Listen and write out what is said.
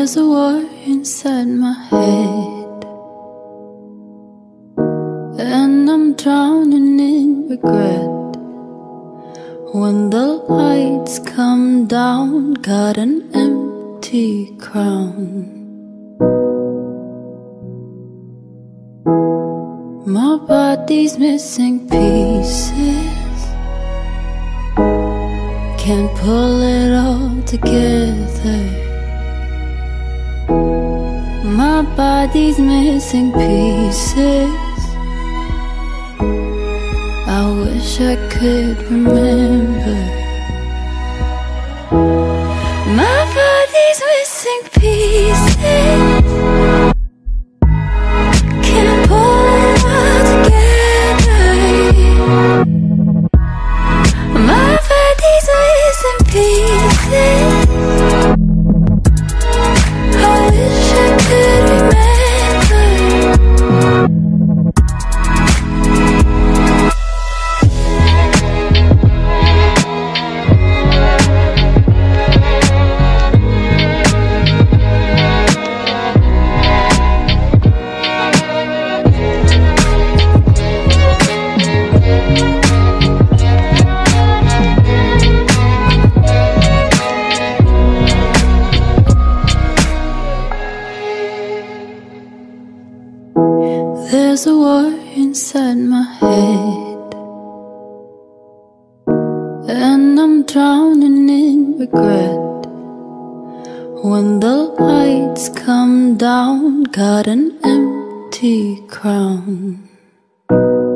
There's a war inside my head, and I'm drowning in regret. When the lights come down, got an empty crown. My body's missing pieces, can't pull it all together. My body's missing pieces, I wish I could remember. My body's missing pieces, can't pull it all together. My body's missing pieces, I wish I could remember. There's a war inside my head, and I'm drowning in regret. When the lights come down, got an empty crown.